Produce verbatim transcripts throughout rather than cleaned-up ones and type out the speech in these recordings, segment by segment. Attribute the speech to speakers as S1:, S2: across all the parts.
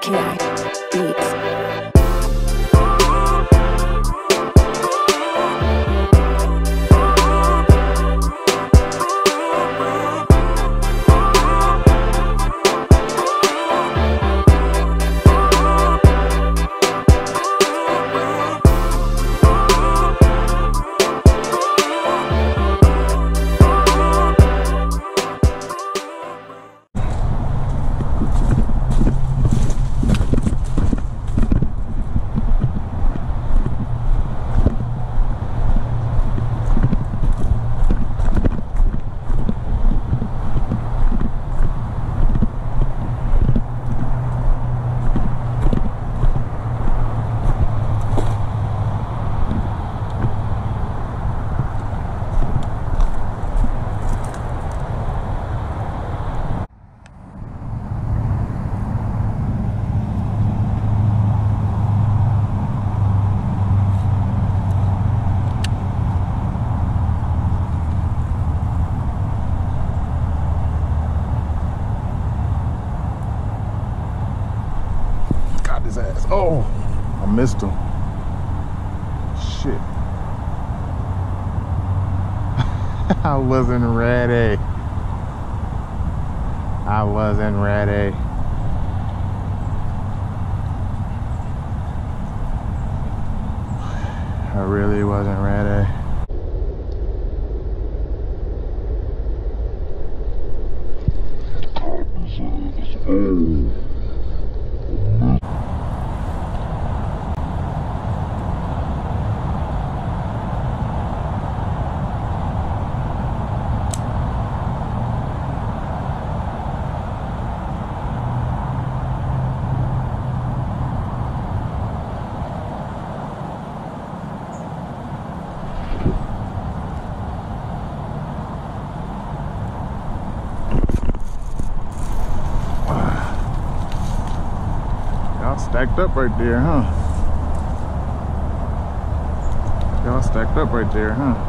S1: K I Beats.
S2: His ass. Oh, I missed him. Shit. I wasn't ready. I wasn't ready. I really wasn't ready. Oh. Stacked up right there, huh? Y'all stacked up right there, huh?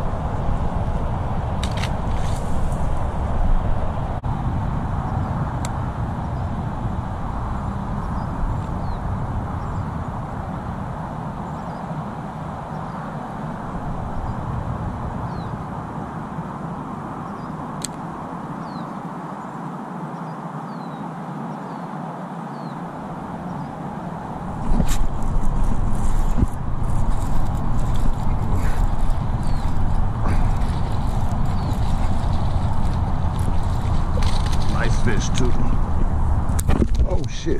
S2: Fish too. Oh shit.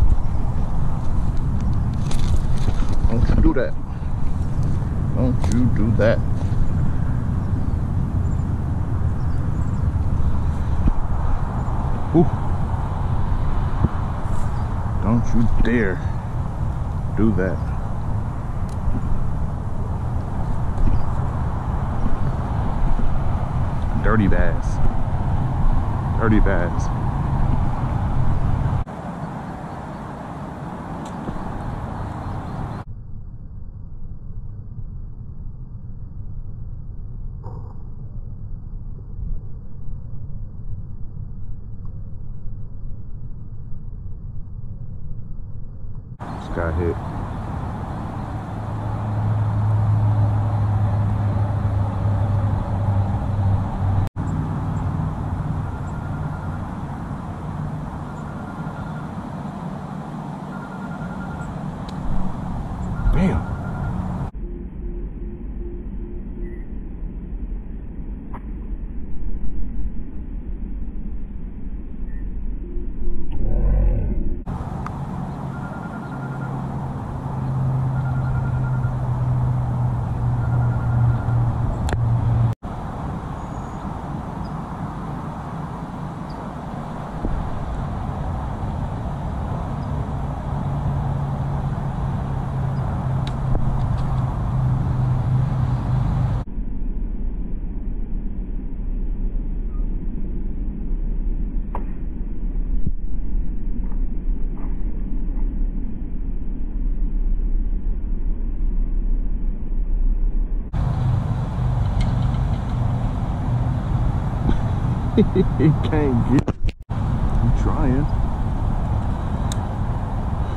S2: Don't you do that. Don't you do that. Ooh. Don't you dare do that. Dirty bass. Dirty bass. Just got hit. Damn. He can't get. I'm trying.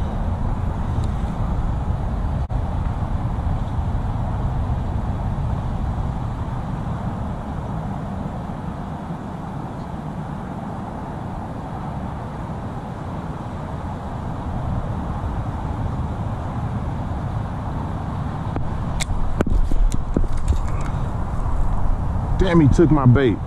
S2: Damn, he took my bait.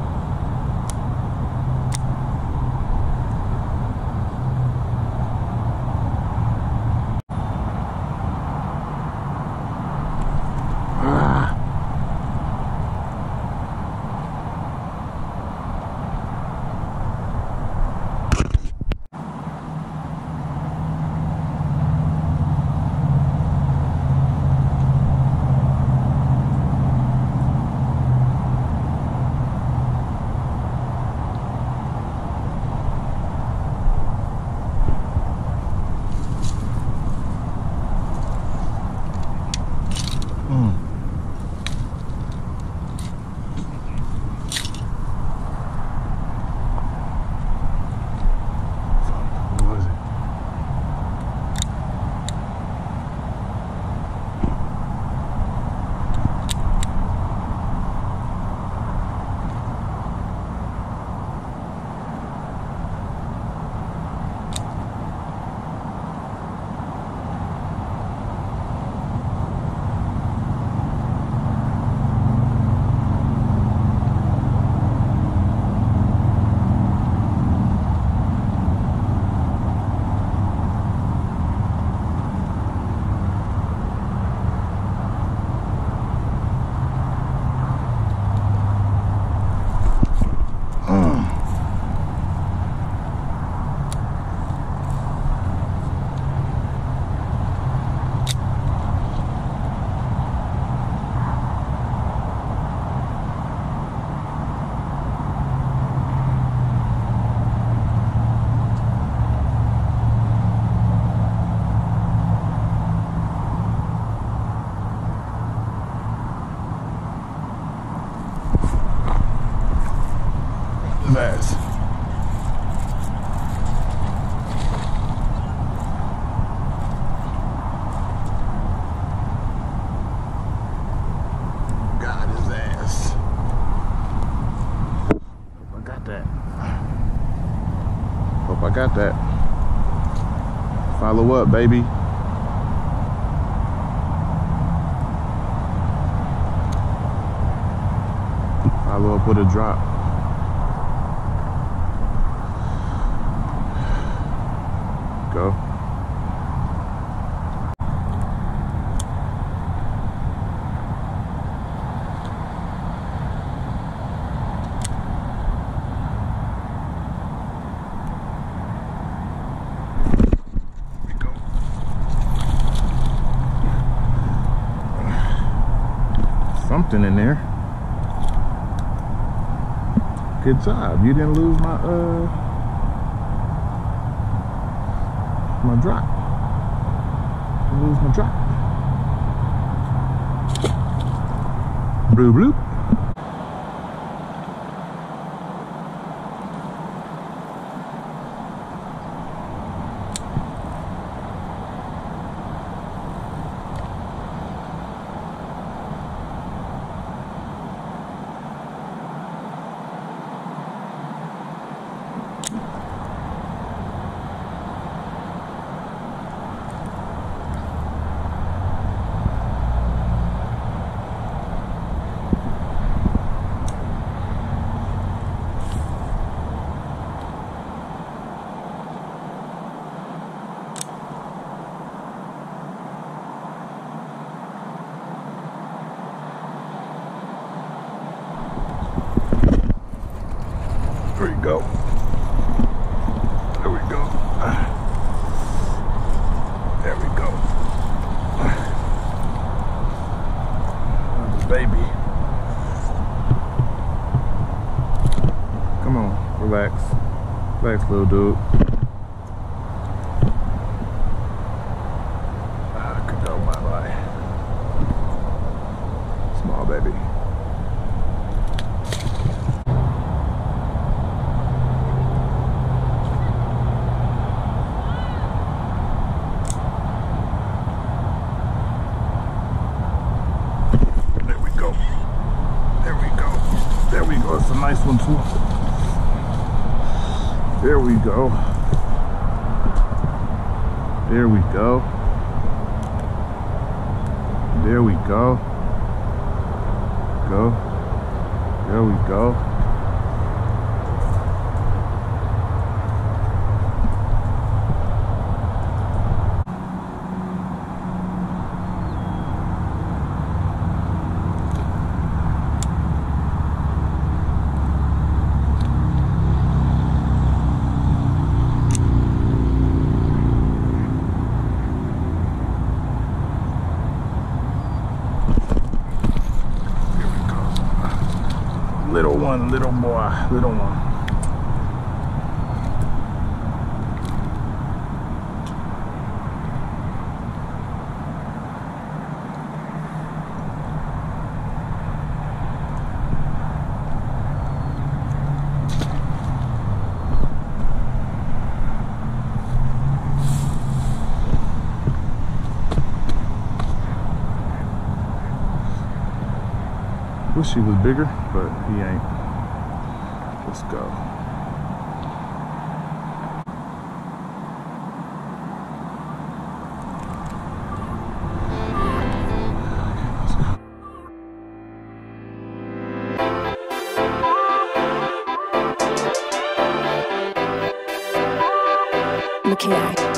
S2: Nice. Got his ass. Hope I got that. Hope I got that. Follow up, baby. Follow up with a drop. Go. Here we go. Something in there. Good job. You didn't lose my uh my drop. I lose my drop. Bloop bloop. There we go. There we go. There we go. Another baby. Come on, relax. Relax, little dude. Ah, Cadeau, bye bye. Small baby. It's a nice one too. There we go. There we go. There we go. Go. There we go. Little one, little boy, little one. Wish he was bigger, but he ain't. Let's go.
S1: Look here.